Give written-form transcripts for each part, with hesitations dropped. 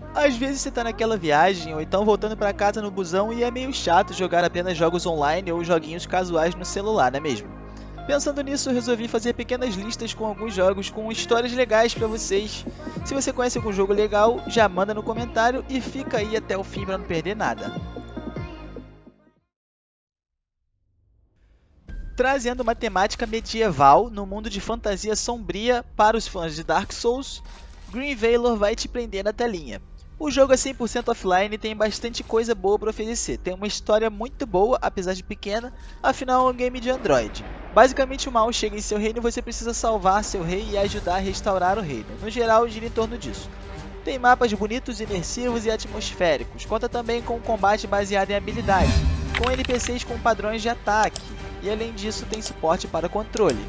Às vezes você tá naquela viagem ou então voltando para casa no busão e é meio chato jogar apenas jogos online ou joguinhos casuais no celular, não é mesmo? Pensando nisso, eu resolvi fazer pequenas listas com alguns jogos com histórias legais para vocês. Se você conhece algum jogo legal, já manda no comentário e fica aí até o fim para não perder nada. Trazendo uma temática medieval no mundo de fantasia sombria para os fãs de Dark Souls, Green Valor vai te prender na telinha. O jogo é 100% offline e tem bastante coisa boa para oferecer. Tem uma história muito boa, apesar de pequena, afinal é um game de Android. Basicamente o mal chega em seu reino e você precisa salvar seu rei e ajudar a restaurar o reino. No geral, gira em torno disso. Tem mapas bonitos, imersivos e atmosféricos. Conta também com um combate baseado em habilidade, com NPCs com padrões de ataque. E além disso tem suporte para controle.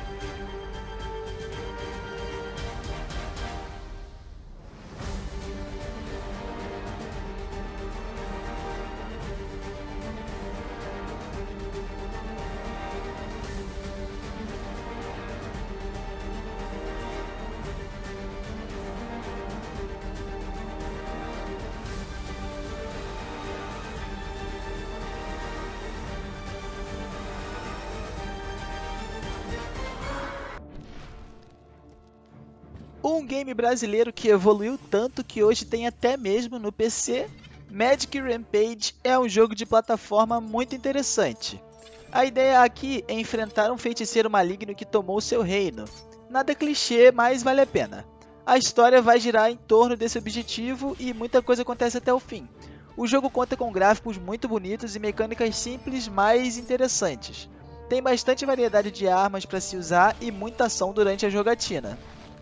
Um game brasileiro que evoluiu tanto que hoje tem até mesmo no PC, Magic Rampage é um jogo de plataforma muito interessante. A ideia aqui é enfrentar um feiticeiro maligno que tomou seu reino. Nada clichê, mas vale a pena. A história vai girar em torno desse objetivo e muita coisa acontece até o fim. O jogo conta com gráficos muito bonitos e mecânicas simples, mas interessantes. Tem bastante variedade de armas para se usar e muita ação durante a jogatina.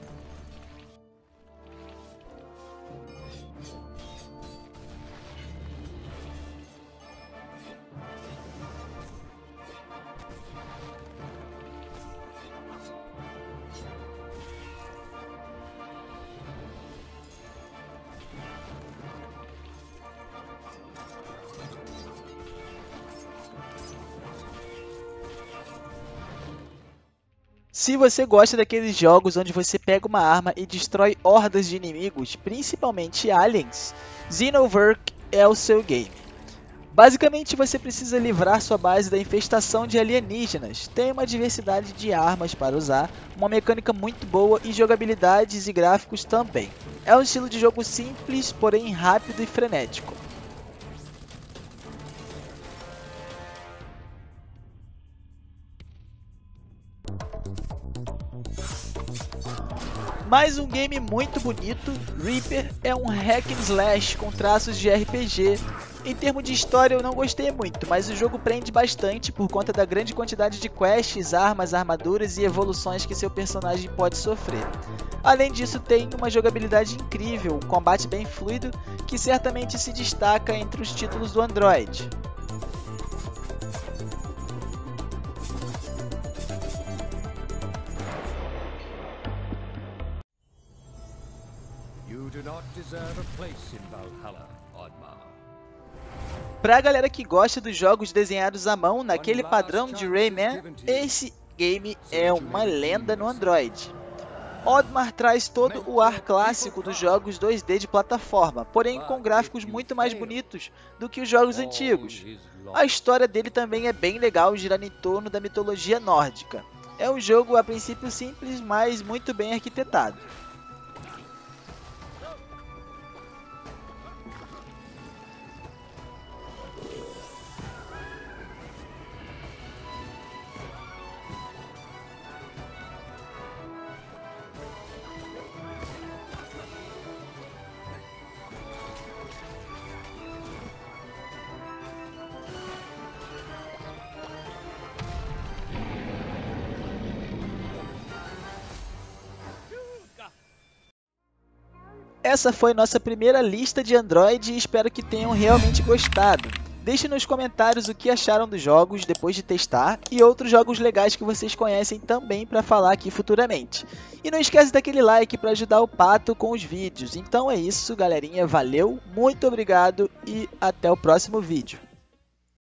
Se você gosta daqueles jogos onde você pega uma arma e destrói hordas de inimigos, principalmente aliens, Xenoverse é o seu game. Basicamente você precisa livrar sua base da infestação de alienígenas, tem uma diversidade de armas para usar, uma mecânica muito boa e jogabilidades e gráficos também. É um estilo de jogo simples, porém rápido e frenético. Mais um game muito bonito, Reaper é um hack and slash com traços de RPG. Em termos de história eu não gostei muito, mas o jogo prende bastante por conta da grande quantidade de quests, armas, armaduras e evoluções que seu personagem pode sofrer. Além disso tem uma jogabilidade incrível, um combate bem fluido que certamente se destaca entre os títulos do Android. Pra galera que gosta dos jogos desenhados à mão naquele padrão de Rayman, esse game é uma lenda no Android. Oddmar traz todo o ar clássico dos jogos 2D de plataforma, porém com gráficos muito mais bonitos do que os jogos antigos. A história dele também é bem legal, girando em torno da mitologia nórdica. É um jogo a princípio simples, mas muito bem arquitetado. Essa foi nossa primeira lista de Android e espero que tenham realmente gostado. Deixe nos comentários o que acharam dos jogos depois de testar e outros jogos legais que vocês conhecem também para falar aqui futuramente. E não esquece daquele like para ajudar o Pato com os vídeos. Então é isso, galerinha. Valeu, muito obrigado e até o próximo vídeo.